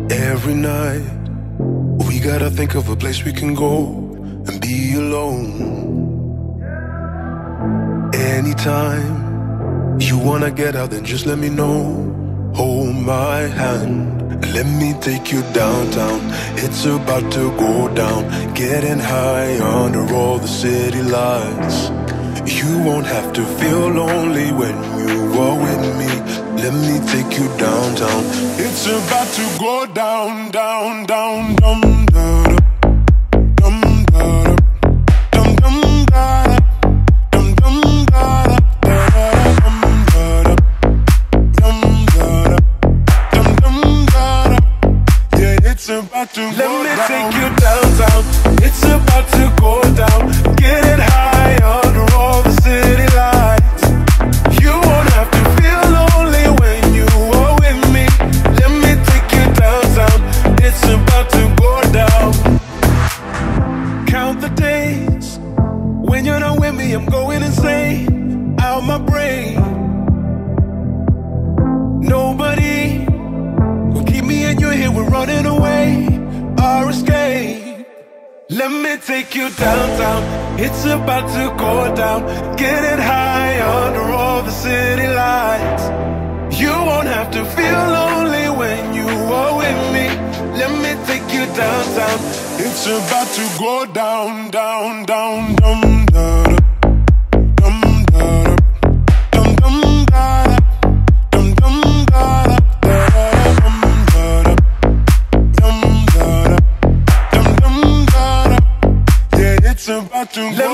Every night we gotta think of a place we can go and be alone. Anytime you wanna get out, then just let me know. Hold my hand and let me take you downtown. It's about to go down, getting high under all the city lights. You won't have to feel lonely when you are with me. Let me take you downtown. It's about to go down, down, down, down, down, down, down, down, down, down. Let me take you downtown. It's about to go down, getting high under all the city lights. You won't have to feel lonely when you are with me. Let me take you downtown. It's about to go down. Count the days when you're not with me. I'm going insane, out my brain. Nobody will keep me and you're here. We're running away. Our escape. Let me take you downtown. It's about to go down, getting high under all the city lights. You won't have to feel lonely when you are with me. Let me take you downtown. It's about to go down, down, down, down, down. Let